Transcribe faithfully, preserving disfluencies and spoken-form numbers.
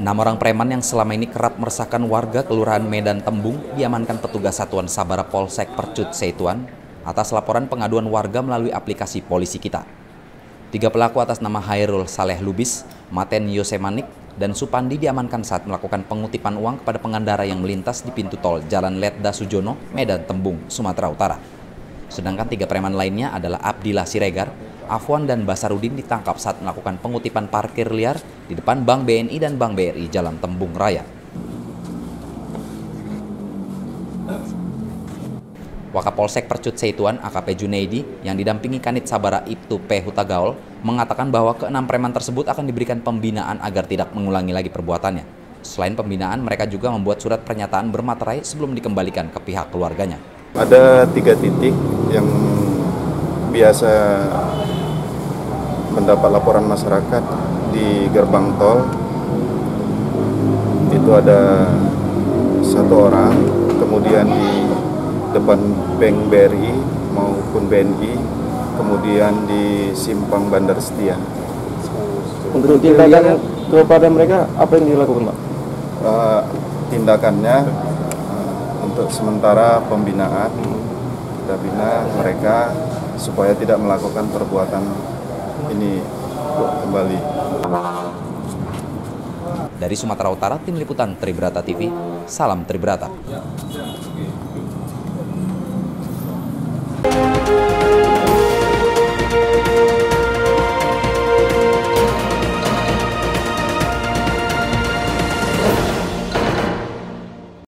Enam orang preman yang selama ini kerap meresahkan warga Kelurahan Medan Tembung diamankan petugas Satuan Sabara Polsek Percut Seituan atas laporan pengaduan warga melalui aplikasi Polisi Kita. Tiga pelaku atas nama Hairul Saleh Lubis, Maten Yosemanik, dan Supandi diamankan saat melakukan pengutipan uang kepada pengendara yang melintas di pintu tol Jalan Letda Sujono, Medan Tembung, Sumatera Utara. Sedangkan tiga preman lainnya adalah Abdillah Siregar, Afwan dan Basarudin ditangkap saat melakukan pengutipan parkir liar di depan Bank B N I dan Bank B R I Jalan Tembung Raya. Wakapolsek Percut Seituan A K P Junaidi yang didampingi Kanit Sabara Ibtu P Hutagaol mengatakan bahwa keenam preman tersebut akan diberikan pembinaan agar tidak mengulangi lagi perbuatannya. Selain pembinaan, mereka juga membuat surat pernyataan bermaterai sebelum dikembalikan ke pihak keluarganya. Ada tiga titik yang biasa mendapat laporan masyarakat di gerbang tol. Itu ada satu orang, kemudian di depan Bank B R I maupun B N I, kemudian di Simpang Bandar Setia. Untuk tindakan kepada mereka apa yang dilakukan, Pak? Uh, tindakannya uh, untuk sementara pembinaan, kita bina mereka supaya tidak melakukan perbuatan ini kembali. Dari Sumatera Utara, Tim Liputan Tribrata T V, salam Tribrata.